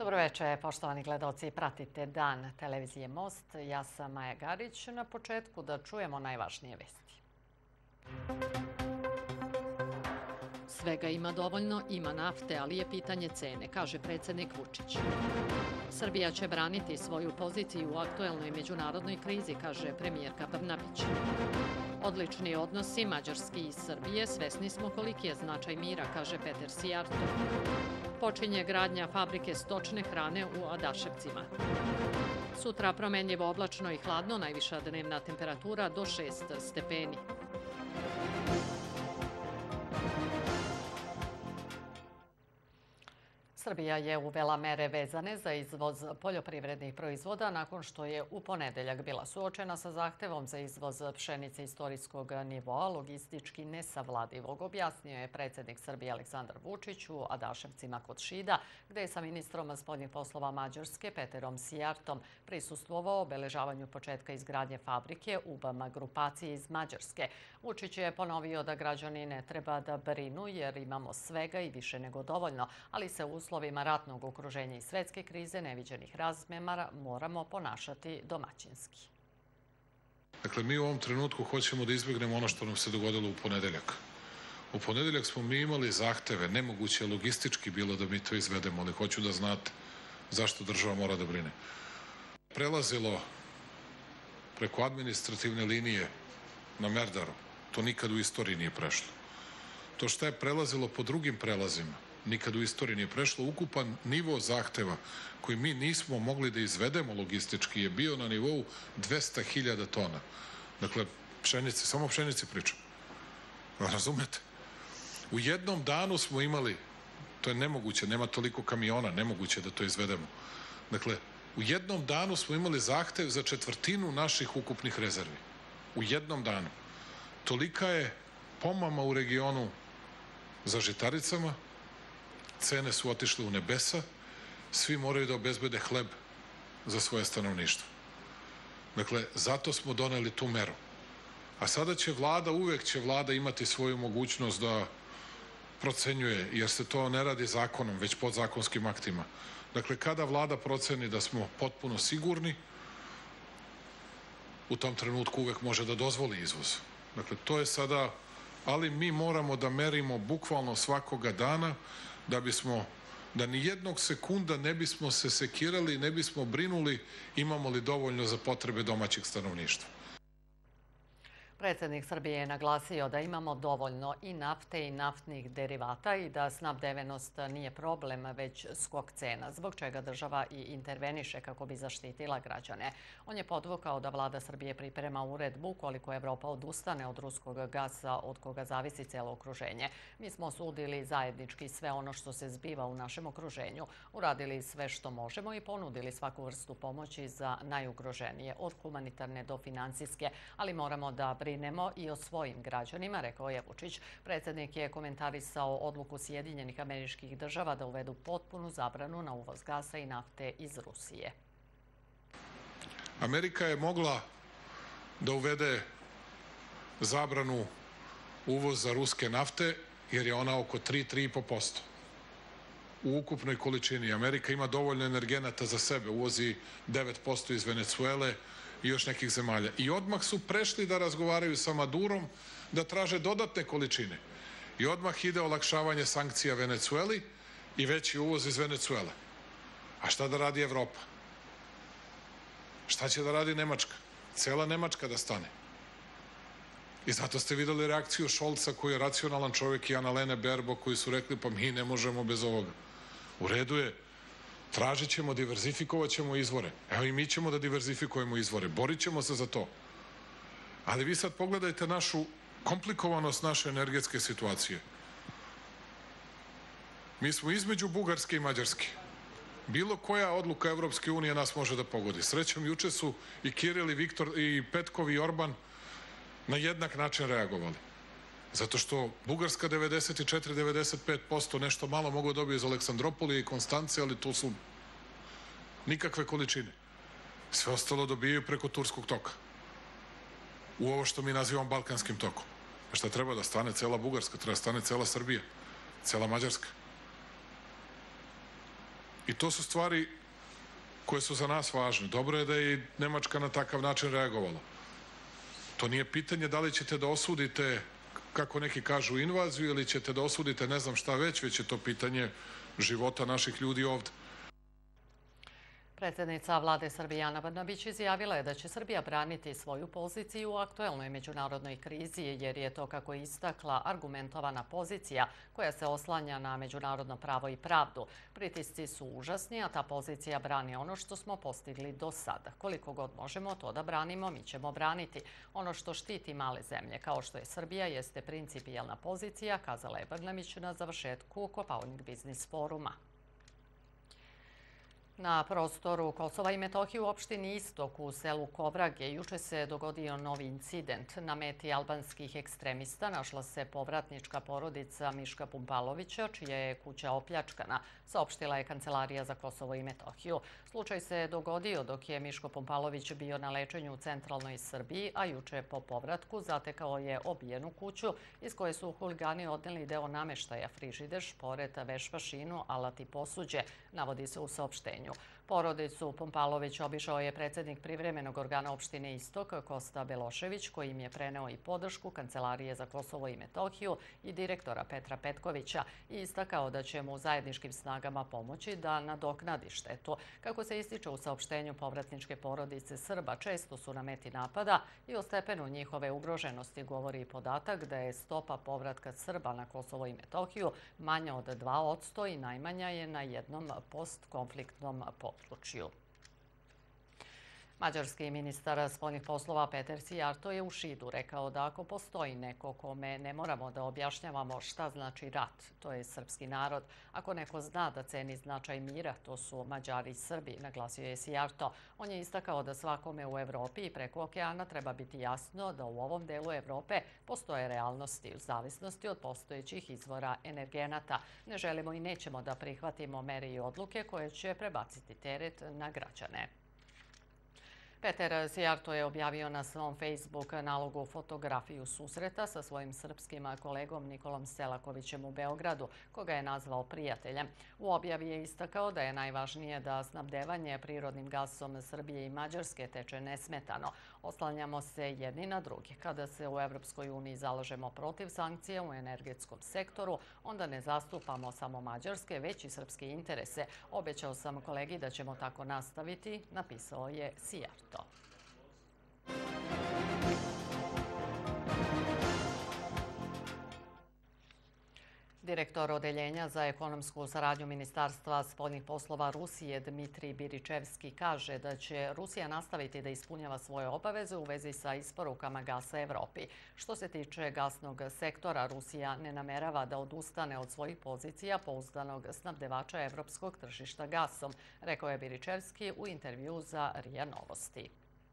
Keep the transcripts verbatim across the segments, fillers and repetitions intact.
Dobro večer, poštovani gledaoci. Pratite Dan televizije Most. Ja sam Maja Garić. Na početku da čujemo najvažnije vesti. Svega ima dovoljno, ima nafte, ali je pitanje cene, kaže predsjednik Vučić. Srbija će braniti svoju poziciju u aktuelnoj međunarodnoj krizi, kaže premijerka Brnabić. Odlični odnosi Mađarske i Srbije, svesni smo koliki je značaj mira, kaže Peter Sijarto. Počinje gradnja fabrike stočne hrane u Adaševcima. Sutra promenljivo oblačno i hladno, najviša dnevna temperatura do šest stepeni. Srbija je uvela mere vezane za izvoz poljoprivrednih proizvoda nakon što je u ponedeljak bila suočena sa zahtevom za izvoz pšenice istorijskog nivoa, logistički nesavladivog, objasnio je predsjednik Srbije Aleksandar Vučić u Adaševcima kod Šida, gde je sa ministrom spoljnih poslova Mađarske Peterom Sijartom prisustvovao obeležavanju početka izgradnje fabrike U B A M grupacije iz Mađarske. Vučić je ponovio da građani ne treba da brinu jer imamo svega i više nego dovoljno, ali se u uslovima ratnog okruženja i svetske krize neviđenih razmjera moramo ponašati domaćinski. Dakle, mi u ovom trenutku hoćemo da izbjegnemo ono što nam se dogodilo u ponedeljak. U ponedeljak smo mi imali zahteve, nemoguće logistički bilo da mi to izvedemo, ali hoću da znate zašto država mora da brine. Prelazilo preko administrativne linije na Merdaru, to nikad u istoriji nije prešlo. To što je prelazilo po drugim prelazima, nikad u istoriji nije prešlo. Ukupan nivo zahteva koji mi nismo mogli da izvedemo logistički je bio na nivou dvesta hiljada tona. Dakle, pšenice, samo o pšenici pričam. Razumete? U jednom danu smo imali, to je nemoguće, nema toliko kamiona, nemoguće da to izvedemo. Dakle, u jednom danu smo imali zahtev za četvrtinu naših ukupnih rezervi. U jednom danu. Tolika je pomama u regionu za žitaricama, cene su otišle u nebesa, svi moraju da obezbede hleb za svoje stanovništvo. Dakle, zato smo doneli tu meru. A sada će vlada, uvek će vlada imati svoju mogućnost da procenjuje, jer se to ne radi zakonom, već podzakonskim aktima. Dakle, kada vlada proceni da smo potpuno sigurni, u tom trenutku uvek može da dozvoli izvoz. Dakle, to je sada, ali mi moramo da merimo bukvalno svakoga dana da bismo, da ni jednog sekunda ne bismo se sekirali, ne bismo brinuli imamo li dovoljno za potrebe domaćeg stanovništva. Predsjednik Srbije je naglasio da imamo dovoljno i nafte i naftnih derivata i da snabdevenost nije problem, već skok cena, zbog čega država i interveniše kako bi zaštitila građane. On je podvukao da vlada Srbije priprema uredbu koliko Evropa odustane od ruskog gasa od koga zavisi celo okruženje. Mi smo osudili zajednički sve ono što se zbiva u našem okruženju, uradili sve što možemo i ponudili svaku vrstu pomoći za najugroženije, od humanitarne do financijske, ali moramo da brinemo i o svojim građanima, rekao je Vučić. Predsjednik je komentarisao odluku Sjedinjenih Američkih Država da uvedu potpunu zabranu na uvoz gasa i nafte iz Rusije. Amerika je mogla da uvede zabranu uvoza ruske nafte jer je ona oko tri do tri i po posto u ukupnoj količini. Amerika ima dovoljno energenata za sebe, uvozi devet posto iz Venecuele i još nekih zemalja. I odmah su prešli da razgovaraju sa Madurom, da traže dodatne količine. I odmah ide olakšavanje sankcija Venecueli i veći uvoz iz Venecuele. A šta da radi Evropa? Šta će da radi Nemačka? Cela Nemačka da stane. I zato ste videli reakciju Šolca koji je racionalan čovjek i Annalene Baerbock koji su rekli pa mi ne možemo bez ovoga. U redu je. Tražit ćemo, diverzifikovat ćemo izvore. Evo i mi ćemo da diverzifikujemo izvore. Borit ćemo se za to. Ali vi sad pogledajte našu komplikovanost naše energetske situacije. Mi smo između Bugarske i Mađarske. Bilo koja odluka Evropske unije nas može da pogodi. Srećom, juče su i Kiril i Viktor i Petkov i Orban na jednak način reagovali. Zato što Bugarska devedeset četiri do devedeset pet posto nešto malo mogu dobiti iz Aleksandropolije i Konstance, ali to su nikakve količine. Sve ostalo dobijaju preko Turskog toka. U ovo što mi nazivamo Balkanskim tokom. A šta treba da stane cela Bugarska, treba da stane cela Srbija, cela Mađarska. I to su stvari koje su za nas važne. Dobro je da je i Nemačka na takav način reagovala. To nije pitanje da li ćete da osudite, kako neki kažu, invaziju ili ćete da osudite ne znam šta već, već je to pitanje života naših ljudi ovde. Predsjednica vlade Srbije Ana Brnabić izjavila je da će Srbija braniti svoju poziciju u aktuelnoj međunarodnoj krizi, jer je to, kako je istakla, argumentovana pozicija koja se oslanja na međunarodno pravo i pravdu. Pritisci su užasni, a ta pozicija brani ono što smo postigli do sada. Koliko god možemo to da branimo, mi ćemo braniti. Ono što štiti male zemlje, kao što je Srbija, jeste principijelna pozicija, kazala je Brnabić na završetku Kopaonik biznis foruma. Na prostoru Kosova i Metohije u opštini Istok u selu Kovrage juče se dogodio novi incident. Na meti albanskih ekstremista našla se povratnička porodica Miška Pumpalovića, čija je kuća opljačkana, saopštila je Kancelarija za Kosovo i Metohiju. Slučaj se dogodio dok je Miško Pumpalović bio na lečenju u centralnoj Srbiji, a juče po povratku zatekao je obijenu kuću iz koje su huligani odneli deo nameštaja, frižider, šporet, veš mašinu, alat i posuđe, navodi se u saopštenju. Porodicu Pumpalović obišao je predsjednik privremenog organa opštine Istok Kosta Belošević, koji im je preneo i podršku Kancelarije za Kosovo i Metohiju i direktora Petra Petkovića i istakao da će mu zajedničkim snagama pomoći da nadoknadi štetu. Kako se ističe u saopštenju, povratničke porodice Srba često su na meti napada i o stepenu njihove ugroženosti govori i podatak da je stopa povratka Srba na Kosovo i Metohiju manja od dva posto i najmanja je na jednom postkonfliktnom području. Mađarski ministar spoljnih poslova Peter Sijarto je u Šidu rekao da ako postoji neko kome ne moramo da objašnjavamo šta znači rat, to je srpski narod. Ako neko zna da ceni značaj mira, to su Mađari i Srbi, naglasio je Sijarto. On je istakao da svakome u Evropi i preko okeana treba biti jasno da u ovom delu Evrope postoje realnosti u zavisnosti od postojećih izvora energenata. Ne želimo i nećemo da prihvatimo mere i odluke koje će prebaciti teret na građane. Peter Sijarto je objavio na svom Facebook nalogu fotografiju susreta sa svojim srpskim kolegom Nikolom Selakovićem u Beogradu, koga je nazvao prijateljem. U objavi je istakao da je najvažnije da snabdevanje prirodnim gasom Srbije i Mađarske teče nesmetano. Oslanjamo se jedni na drugi. Kada se u Evropskoj uniji zalažemo protiv sankcija u energetskom sektoru, onda ne zastupamo samo mađarske, već i srpske interese. Obećao sam kolegi da ćemo tako nastaviti, napisao je Sijarto. Direktor Odeljenja za ekonomsku saradnju Ministarstva spoljnih poslova Rusije Dmitrij Biričevski kaže da će Rusija nastaviti da ispunjava svoje obaveze u vezi sa isporukama gasa Evropi. Što se tiče gasnog sektora, Rusija ne namerava da odustane od svojih pozicija pouzdanog snabdevača evropskog tržišta gasom, rekao je Biričevski u intervju za R I A Novosti.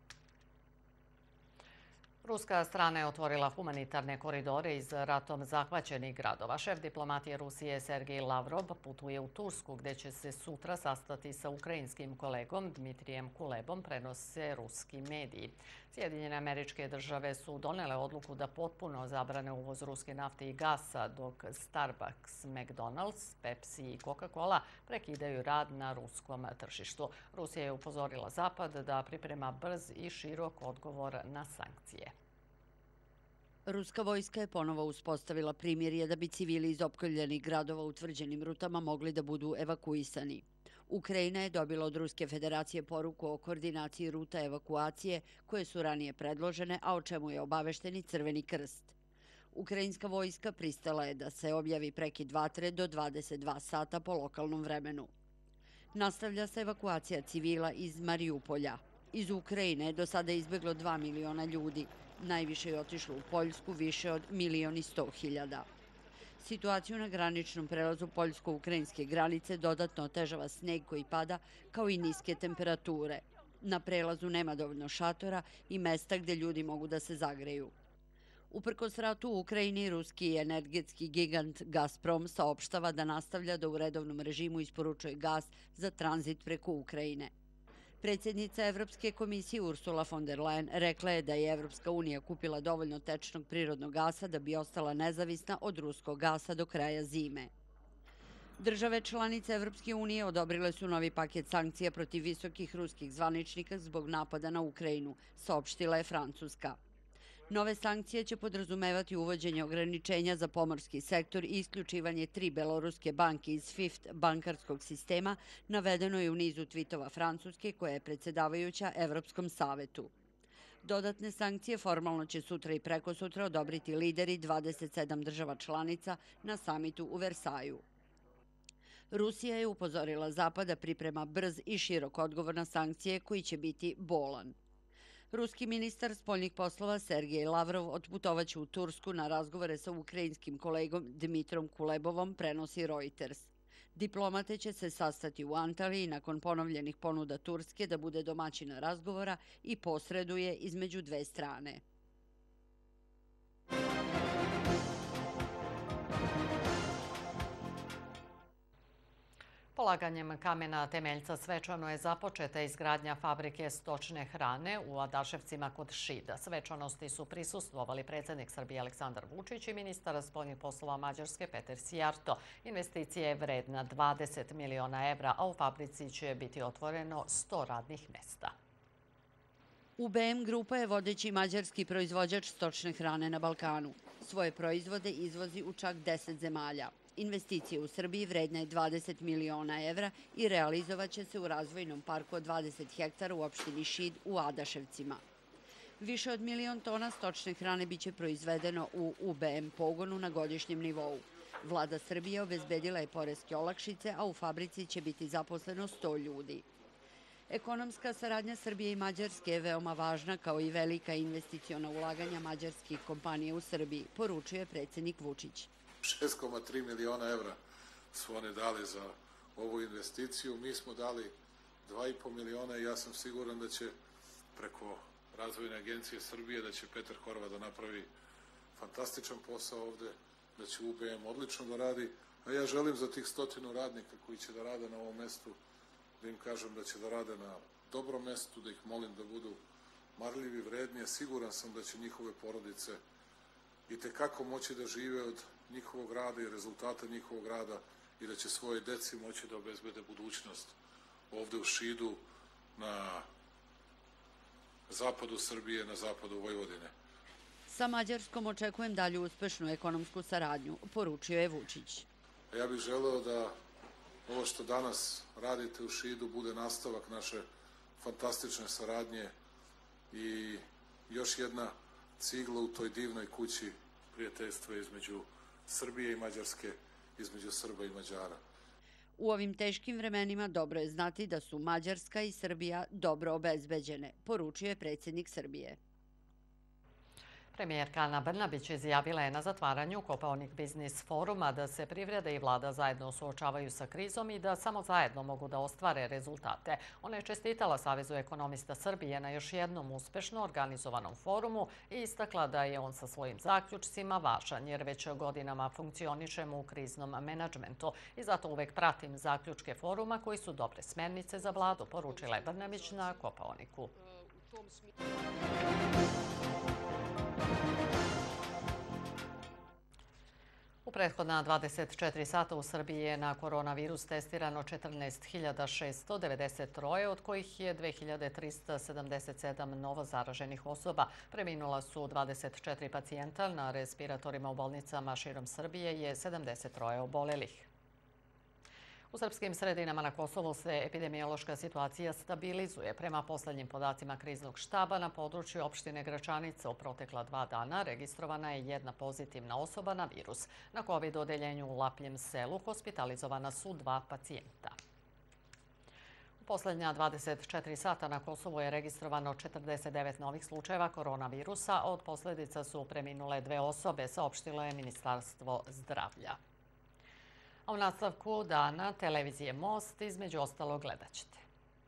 Ruska strana je otvorila humanitarne koridore iz ratom zahvaćenih gradova. Šef diplomatije Rusije Sergej Lavrov putuje u Tursku, gde će se sutra sastati sa ukrajinskim kolegom Dmitrijem Kulebom, prenose ruski mediji. Sjedinjene Američke Države su donele odluku da potpuno zabrane uvoz ruske nafte i gasa, dok Starbucks, McDonald's, Pepsi i Coca-Cola prekidaju rad na ruskom tržištu. Rusija je upozorila Zapad da priprema brz i širok odgovor na sankcije. Ruska vojska je ponovo uspostavila primirje da bi civili iz opkoljenih gradova u utvrđenim rutama mogli da budu evakuisani. Ukrajina je dobila od Ruske federacije poruku o koordinaciji ruta evakuacije koje su ranije predložene, a o čemu je obavešten i Crveni krst. Ukrajinska vojska pristala je da se objavi prekid vatre do dvadeset dva sata po lokalnom vremenu. Nastavlja se evakuacija civila iz Mariupolja. Iz Ukrajine je do sada izbjeglo dva miliona ljudi. Najviše je otišlo u Poljsku, više od milion i sto hiljada. Situaciju na graničnom prelazu poljsko-ukrajinske granice dodatno otežava sneg koji pada, kao i niske temperature. Na prelazu nema dovoljno šatora i mesta gdje ljudi mogu da se zagreju. Uprkos ratu u Ukrajini, ruski energetski gigant Gazprom saopštava da nastavlja da u redovnom režimu isporučuje gas za tranzit preko Ukrajine. Predsjednica Evropske komisije Ursula von der Leyen rekla je da je Evropska unija kupila dovoljno tečnog prirodnog gasa da bi ostala nezavisna od ruskog gasa do kraja zime. Države članice Evropske unije odobrile su novi paket sankcija protiv visokih ruskih zvaničnika zbog napada na Ukrajinu, saopštila je Francuska. Nove sankcije će podrazumevati uvođenje ograničenja za pomorski sektor i isključivanje tri beloruske banke iz SWIFT bankarskog sistema, navedeno je u nizu tvitova Francuske koja je predsjedavajuća Evropskom savetu. Dodatne sankcije formalno će sutra i prekosutra odobriti lideri dvadeset sedam država članica na samitu u Versaju. Rusija je upozorila Zapad da priprema brz i širok odgovor na sankcije koji će biti bolan. Ruski ministar spoljnih poslova Sergej Lavrov otputovaće u Tursku na razgovore sa ukrajinskim kolegom Dmitrom Kulebovom, prenosi Reuters. Diplomate će se sastati u Antaliji nakon ponovljenih ponuda Turske da bude domaćina razgovora i posreduje između dve strane. Polaganjem kamena temeljca svečano je započeta izgradnja fabrike stočne hrane u Adaševcima kod Šida. Svečanosti su prisustvovali predsjednik Srbije Aleksandar Vučić i ministar spoljnih poslova Mađarske Peter Sijarto. Investicija je vredna dvadeset miliona evra, a u fabrici će biti otvoreno sto radnih mesta. U be em Grupa je vodeći mađarski proizvođač stočne hrane na Balkanu. Svoje proizvode izvozi u čak deset zemalja. Investicija u Srbiji vredna je dvadeset miliona evra i realizovaće se u razvojnom parku od dvadeset hektara u opštini Šid u Adaševcima. Više od milion tona stočne hrane biće proizvedeno u u be em pogonu na godišnjem nivou. Vlada Srbije obezbedila je poreske olakšice, a u fabrici će biti zaposleno sto ljudi. Ekonomska saradnja Srbije i Mađarske je veoma važna, kao i velika investiciona ulaganja mađarskih kompanija u Srbiji, poručuje predsjednik Vučić. šest zarez tri miliona evra su oni dali za ovu investiciju. Mi smo dali dva i po miliona i ja sam siguran da će preko Razvojne agencije Srbije, da će Petar Horvat da napravi fantastičan posao ovde, da će u be em odlično da radi, a ja želim za tih stotinu radnika koji će da rade na ovom mestu, da im kažem da će da rade na dobrom mestu, da ih molim da budu marljivi, vredni, a siguran sam da će njihove porodice i tekako moći da žive od njihovog rada i rezultata njihovog rada i da će svoje deci moći da obezbede budućnost ovde u Šidu, na zapadu Srbije, na zapadu Vojvodine. Sa Mađarskom očekujem dalju uspešnu ekonomsku saradnju, poručio je Vučić. Ja bih želeo da ovo što danas radite u Šidu bude nastavak naše fantastične saradnje i još jedna cigla u toj divnoj kući prijateljstva između Srbije i Mađarske, između Srba i Mađara. U ovim teškim vremenima dobro je znati da su Mađarska i Srbija dobro obezbeđene, poručuje predsjednik Srbije. Premijerka Ana Brnabić izjavila je na zatvaranju Kopaonik biznis foruma da se privreda i vlada zajedno suočavaju sa krizom i da samo zajedno mogu da ostvare rezultate. Ona je čestitala Savezu ekonomista Srbije na još jednom uspešno organizovanom forumu i istakla da je on sa svojim zaključcima važan jer već godinama funkcionišemo u kriznom menadžmentu i zato uvek pratim zaključke foruma koji su dobre smernice za vladu, poručila je Brnabić na Kopaoniku. U prethodna dvadeset četiri sata u Srbiji je na koronavirus testirano četrnaest hiljada šesto devedeset tri, od kojih je dve hiljade trista sedamdeset sedam novo zaraženih osoba. Preminula su dvadeset četiri pacijenta, na respiratorima u bolnicama širom Srbije je sedamdeset tri obolelih. U srpskim sredinama na Kosovu se epidemiološka situacija stabilizuje. Prema poslednjim podacima kriznog štaba na području opštine Gračanica u protekla dva dana registrovana je jedna pozitivna osoba na virus. Na COVID odeljenju u Lapljem selu hospitalizovana su dva pacijenta. U poslednja dvadeset četiri sata na Kosovu je registrovano četrdeset devet novih slučajeva koronavirusa, a od posledica su preminule dve osobe, saopštilo je Ministarstvo zdravlja. A u nastavku dana televizije Most između ostalog gledat ćete.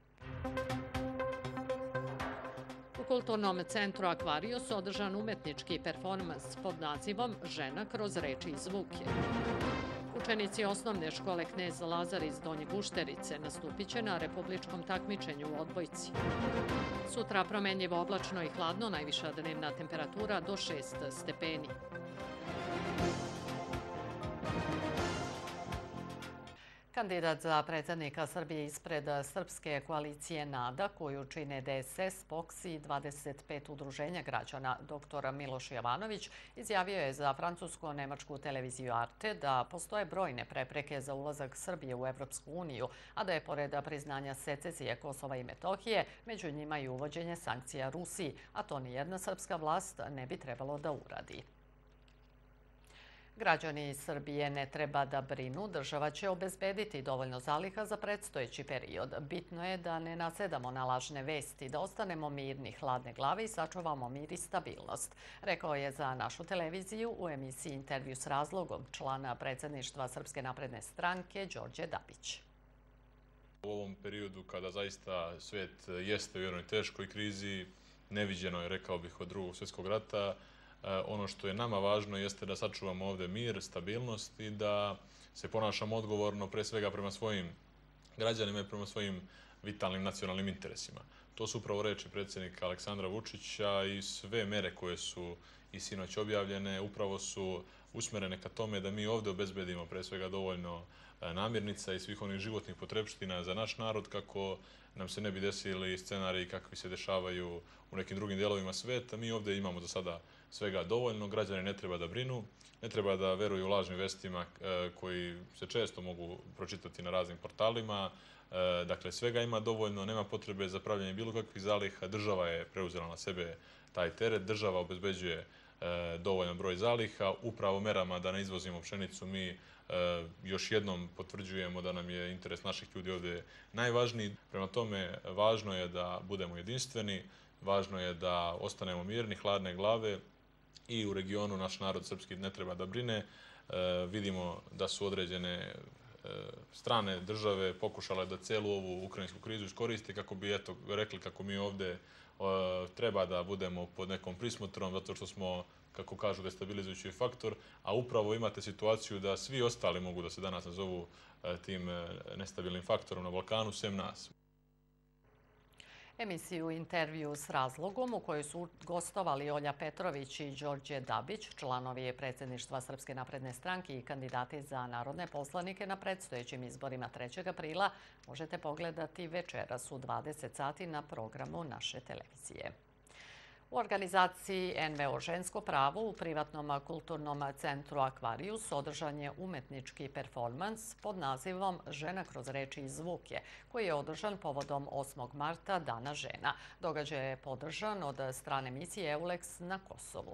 U Kulturnom centru Akvarijos održan umetnički performans pod nazivom Žena kroz reči i zvuke. Učenici osnovne škole Knez Lazar iz Donje Gušterice nastupit će na republičkom takmičenju u odbojci. Sutra promenljivo oblačno i hladno, najviša dnevna temperatura do šest stepeni. Kandidat za predsjednika Srbije ispred srpske koalicije NADA, koju čine D S S, P O K S i dvadeset pet udruženja građana, doktor Miloš Jovanović, izjavio je za francusko-nemačku televiziju Arte da postoje brojne prepreke za ulazak Srbije u Evropsku uniju, a da je pored priznanja secesije Kosova i Metohije, među njima i uvođenje sankcija Rusiji, a to nijedna srpska vlast ne bi trebalo da uradi. Građani Srbije ne treba da brinu, država će obezbediti dovoljno zaliha za predstojeći period. Bitno je da ne nasedamo na lažne vesti, da ostanemo mirni, hladne glave i sačuvamo mir i stabilnost, rekao je za našu televiziju u emisiji Intervju s razlogom člana predsjedništva Srpske napredne stranke Đorđe Dabić. U ovom periodu kada zaista svet jeste u jednoj teškoj krizi, neviđeno je, rekao bih, od Drugog svjetskog rata, ono što je nama važno jeste da sačuvamo ovdje mir, stabilnost i da se ponašamo odgovorno pre svega prema svojim građanima i prema svojim vitalnim nacionalnim interesima. To su upravo reči predsjednika Aleksandra Vučića i sve mere koje su i sinoć objavljene upravo su usmerene ka tome da mi ovdje obezbedimo pre svega dovoljno namirnica i svih onih životnih potrepština za naš narod kako nam se ne bi desili scenariji kakvi se dešavaju u nekim drugim dijelovima sveta. Mi ovdje imamo do sada svega dovoljno, građani ne treba da brinu, ne treba da veruju lažnim vestima koji se često mogu pročitati na raznim portalima. Dakle, svega ima dovoljno, nema potrebe za pravljanje bilo kakvih zaliha. Država je preuzela na sebe taj teret, država obezbeđuje dovoljan broj zaliha. Upravo merama da ne izvozimo pšenicu mi još jednom potvrđujemo da nam je interes naših ljudi ovdje najvažniji. Prema tome, važno je da budemo jedinstveni, važno je da ostanemo mirni, hladne glave i u regionu naš narod srpski ne treba da brine. Vidimo da su određene strane države pokušale da celu ovu ukrajinsku krizu iskoriste kako bi eto, rekli kako mi ovdje treba da budemo pod nekom prismotrom zato što smo, kako kažu, destabilizujući faktor, a upravo imate situaciju da svi ostali mogu da se danas nazovu tim nestabilnim faktorom na Balkanu, sem nas. Emisiju Intervju s razlogom u kojoj su gostovali Olja Petrović i Đorđe Dabić, članovi predsjedništva Srpske napredne stranke i kandidati za narodne poslanike na predstojećim izborima trećeg aprila, možete pogledati večeras u dvadeset sati na programu naše televizije. U organizaciji N V O Žensko pravo u privatnom kulturnom centru Akvarijus održan je umetnički performans pod nazivom Žena kroz reči i zvuke, koji je održan povodom osmog marta, Dana žena. Događaj je podržan od strane misije EULEX na Kosovu.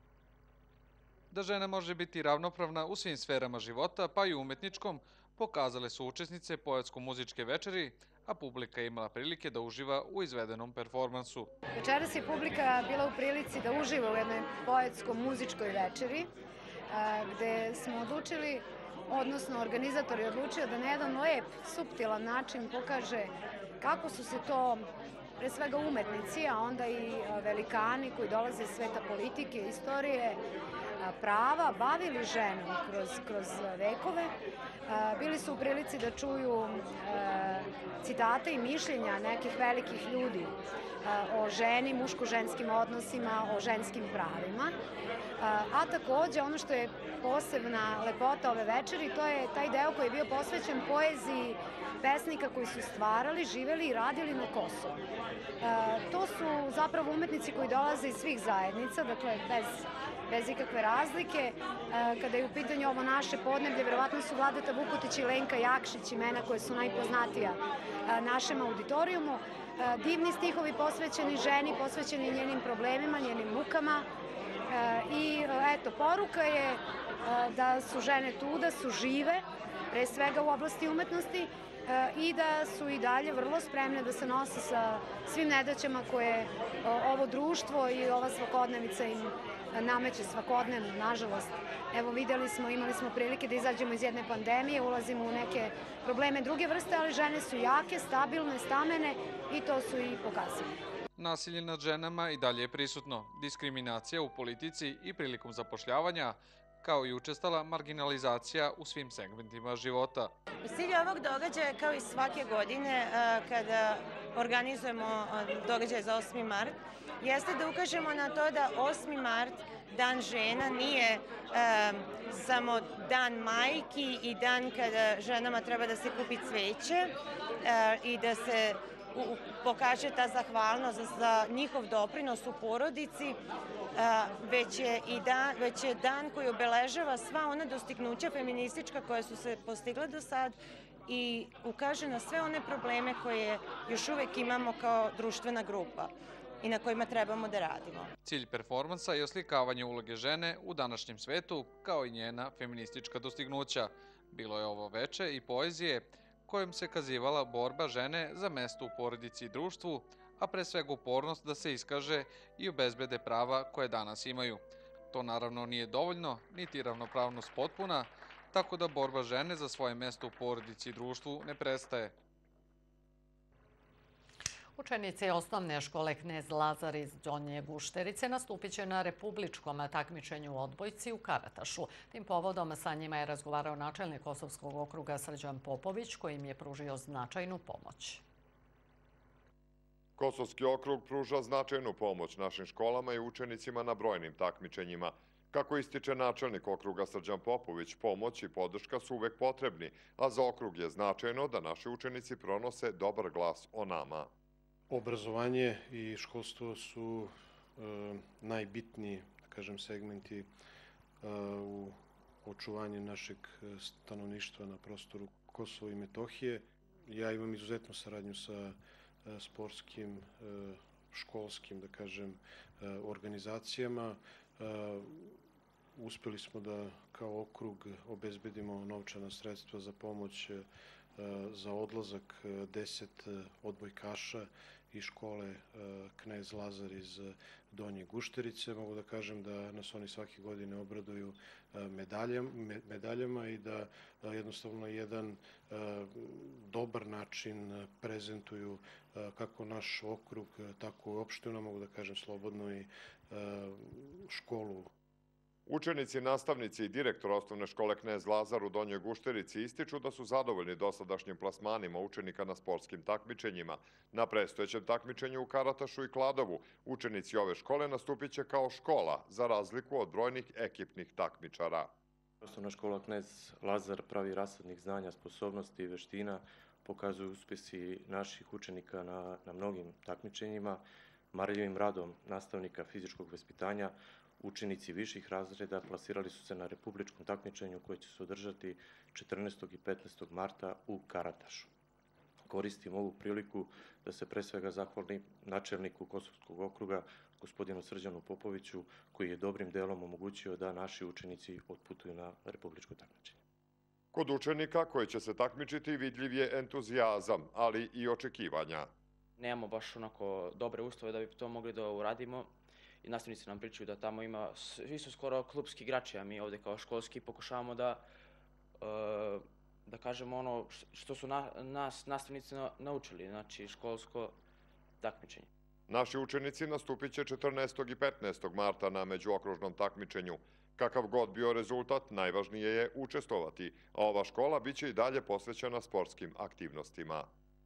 Da žena može biti ravnopravna u svim sferama života, pa i u umetničkom, pokazale su učesnice poetsko-muzičke večeri, a publika je imala prilike da uživa u izvedenom performansu. Večeras je publika bila u prilici da uživa u jednoj poetsko-muzičkoj večeri, gde smo odlučili, odnosno organizator je odlučio da na jedan lep, suptilan način pokaže kako su se to, pre svega umetnici, a onda i velikani koji dolaze iz sveta politike, istorije, prava, bavili ženom kroz, kroz vekove. Bili su u prilici da čuju citate i mišljenja nekih velikih ljudi o ženi, muško-ženskim odnosima, o ženskim pravima. A također ono što je posebna lepota ove večeri, to je taj deo koji je bio posvećen poeziji pesnika koji su stvarali, živeli i radili na Kosovu. To su zapravo umetnici koji dolaze iz svih zajednica, dakle bez bez ikakve razlike. Kada je u pitanju ovo naše podneblje, verovatno su Vladeta Vukotić i Lenka Jakšić, imena koje su najpoznatija našem auditorijumu. Divni stihovi posvećeni ženi, posvećeni njenim problemima, njenim mukama. I eto, poruka je da su žene tu, da su žive, pre svega u oblasti umetnosti, i da su i dalje vrlo spremne da se nose sa svim nedaćama koje ovo društvo i ova svakodnevica im nameće svakodnevno, nažalost. Evo, videli smo, imali smo prilike da izađemo iz jedne pandemije, ulazimo u neke probleme druge vrste, ali žene su jake, stabilne, stamene i to su i pokazali. Nasilje nad ženama i dalje je prisutno. Diskriminacija u politici i prilikom zapošljavanja, kao i učestala marginalizacija u svim segmentima života. Cilj ovog događaja, kao i svake godine kada organizujemo događaj za osmi mart, jeste da ukažemo na to da osmi mart Dan žena nije samo dan majki i dan kada ženama treba da se kupi cveće i da se pokaže ta zahvalnost za njihov doprinos u porodici, već je, i dan, već je dan koji obeležava sva ona dostignuća feministička koja su se postigla do sad i ukaže na sve one probleme koje još uvek imamo kao društvena grupa i na kojima trebamo da radimo. Cilj performansa je oslikavanje uloge žene u današnjem svetu, kao i njena feministička dostignuća. Bilo je ovo veče i poezije, kojom se kazivala borba žene za mesto u porodici i društvu, a pre svega upornost da se iskaže i obezbede prava koje danas imaju. To naravno nije dovoljno, niti ravnopravnost potpuna, tako da borba žene za svoje mesto u porodici i društvu ne prestaje. Učenici osnovne škole Knez Lazar iz Donje Gušterice nastupit će na republičkom takmičenju u odbojci u Karatašu. Tim povodom sa njima je razgovarao načelnik Kosovskog okruga Srđan Popović, koji im je pružio značajnu pomoć. Kosovski okrug pruža značajnu pomoć našim školama i učenicima na brojnim takmičenjima. Kako ističe načelnik okruga Srđan Popović, pomoć i podrška su uvek potrebni, a za okrug je značajno da naši učenici pronose dobar glas o nama. Obrazovanje i školstvo su e, najbitniji, da kažem, segmenti e, u očuvanju našeg stanovništva na prostoru Kosova i Metohije. Ja imam izuzetnu saradnju sa e, sportskim, e, školskim, da kažem, e, organizacijama. E, uspeli smo da kao okrug obezbedimo novčana sredstva za pomoć e, za odlazak deset odbojkaša iz škole Knez Lazar iz Donje Gušterice. Mogu da kažem da nas oni svake godine obraduju medaljama i da jednostavno jedan dobar način prezentuju kako naš okrug, tako i opštinu, mogu da kažem slobodno i školu. Učenici, nastavnici i direktor osnovne škole Knez Lazar u Donjoj Gušterici ističu da su zadovoljni dosadašnjim plasmanima učenika na sportskim takmičenjima. Na predstojećem takmičenju u Karatašu i Kladovu učenici ove škole nastupit će kao škola, za razliku od brojnih ekipnih takmičara. Osnovna škola Knez Lazar pravi rasadnik znanja, sposobnosti i veština, pokazuju uspjesi naših učenika na, na mnogim takmičenjima. Marljivim radom nastavnika fizičkog vaspitanja učenici viših razreda plasirali su se na republičkom takmičenju koje će se održati četrnaestog i petnaestog marta u Karatašu. Koristim ovu priliku da se pre svega zahvalim načelniku Kosovskog okruga, gospodinu Srđanu Popoviću, koji je dobrim delom omogućio da naši učenici otputuju na republičko takmičenje. Kod učenika koji će se takmičiti vidljiv je entuzijazam, ali i očekivanja. Nemamo baš onako dobre uslove da bi to mogli da uradimo. I nastavnici nam pričaju da tamo ima, svi su skoro klubski igrači, a mi ovde kao školski pokušavamo da, da kažemo ono što su na, nas nastavnici naučili, znači školsko takmičenje. Naši učenici nastupit će četrnaestog i petnaestog marta na međuokružnom takmičenju. Kakav god bio rezultat, najvažnije je učestvovati, a ova škola biće i dalje posvećena sportskim aktivnostima.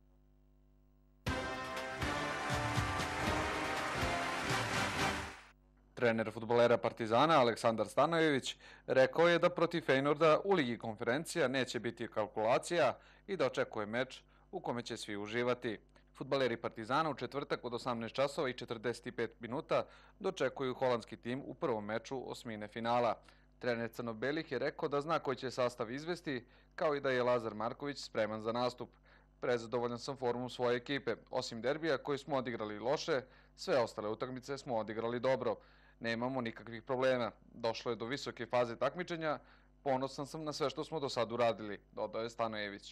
Trener fudbalera Partizana Aleksandar Stanojević rekao je da protiv Feynorda u Ligi konferencija neće biti kalkulacija i da očekuje meč u kome će svi uživati. Fudbaleri Partizana u četvrtak od osamnaest časova i četrdeset pet minuta dočekuju holandski tim u prvom meču osmine finala. Trener crno-belih je rekao da zna koji će sastav izvesti, kao i da je Lazar Marković spreman za nastup. Prezadovoljan sam formom svoje ekipe. Osim derbija koji smo odigrali loše, sve ostale utakmice smo odigrali dobro. Nemamo nikakvih problema. Došlo je do visoke faze takmičenja. Ponosan sam na sve što smo do sad uradili, dodao je Stanojević.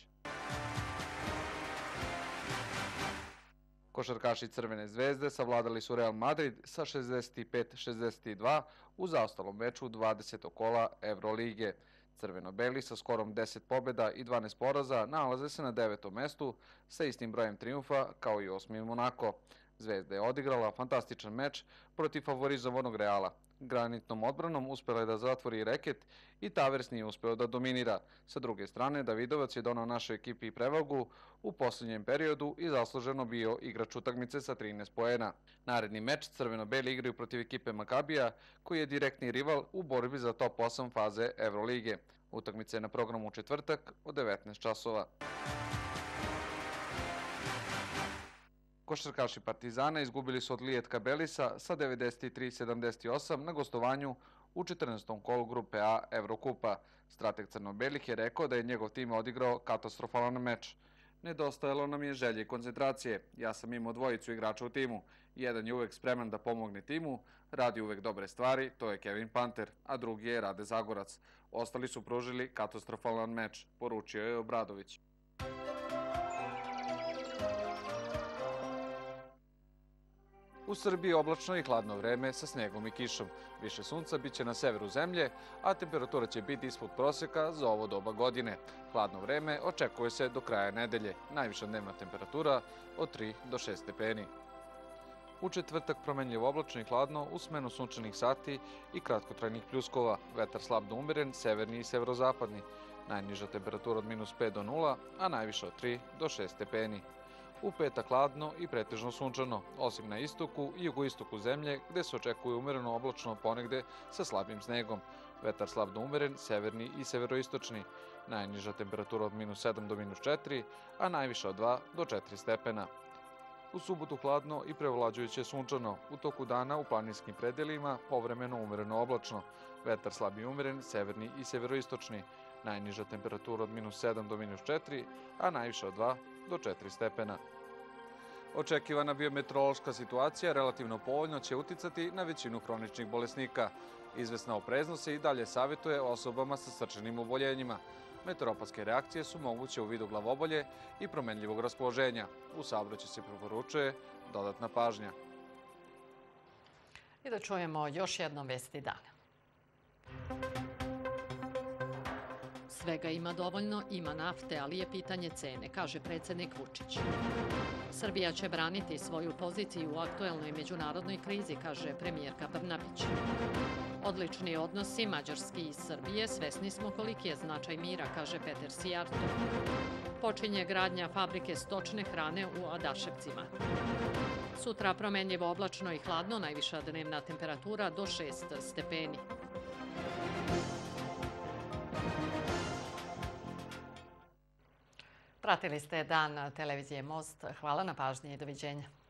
Košarkaši Crvene zvezde savladali su Real Madrid sa šezdeset pet šezdeset dva u zaostalom meču dvadesetog kola Evrolige. Crveno-beli sa skorom deset pobjeda i dvanaest poraza nalaze se na devetom mestu sa istim brojem triumfa kao i osmi Monako. Zvezda je odigrala fantastičan meč protiv favorizovanog Reala. Granitnom odbranom uspela je da zatvori reket i Tavers nije uspeo da dominira. Sa druge strane, Davidovac je donao našoj ekipi prevagu u posljednjem periodu i zasluženo bio igrač utakmice sa trinaest poena. Naredni meč crveno-beli igraju protiv ekipe Makabija, koji je direktni rival u borbi za top osam faze Evrolige. Utakmica je na programu u četvrtak od devetnaest časova. Košarkaši Partizana izgubili su od Lijetka Belisa sa devedeset tri sedamdeset osam na gostovanju u četrnaestom kolu grupe A Evrokupa. Strateg crno-belih je rekao da je njegov tim odigrao katastrofalan meč. Nedostajalo nam je želje i koncentracije. Ja sam imao dvojicu igrača u timu. Jedan je uvek spreman da pomogne timu, radi uvek dobre stvari, to je Kevin Panter, a drugi je Rade Zagorac. Ostali su pružili katastrofalan meč, poručio je Obradović. U Srbiji oblačno i hladno vreme sa snegom i kišom. Više sunca biće na severu zemlje, a temperatura će biti ispod proseka za ovo doba godine. Hladno vreme očekuje se do kraja nedelje. Najviša dnevna temperatura od tri do šest stepeni. U četvrtak promenljivo oblačno i hladno u smenu sunčanih sati i kratkotrajnih pljuskova. Vetar slab do umeren, severni i severozapadni. Najniža temperatura od minus pet do nula, a najviša od tri do šest stepeni. U petak hladno i pretežno sunčano, osim na istoku i jugoistoku zemlje, gde se očekuje umereno oblačno ponegde sa slabim snegom. Vetar slab do umeren, severni i severoistočni. Najniža temperatura od minus sedam do minus četiri, a najviša od dva do četiri stepena. U subotu hladno i prevlađujuće sunčano. U toku dana u planinskim predelima povremeno umereno oblačno. Vetar slab i umeren, severni i severoistočni. Najniža temperatura od minus sedam do minus četiri, a najviša od dva do četiri stepena. Očekivana biometeorološka situacija relativno povoljno će uticati na većinu hroničnih bolesnika. Izvesna opreznost se i dalje savjetuje osobama sa srčanim oboljenjima. Meteoropatske reakcije su moguće u vidu glavobolje i promenljivog raspoloženja. U saobraćaju se preporučuje dodatna pažnja. I da čujemo još jednom vesti dana. Svega ima dovoljno, ima nafte, ali je pitanje cene, kaže predsjednik Vučić. Srbija će braniti svoju poziciju u aktuelnoj međunarodnoj krizi, kaže premijerka Brnabić. Odlični odnosi Mađarske i Srbije, svesni smo koliki je značaj mira, kaže Peter Sijarto. Počinje gradnja fabrike stočne hrane u Adaševcima. Sutra promenljivo oblačno i hladno, najviša dnevna temperatura do šest stepeni. Pratili ste Dan televizije Most. Hvala na pažnji i doviđenja.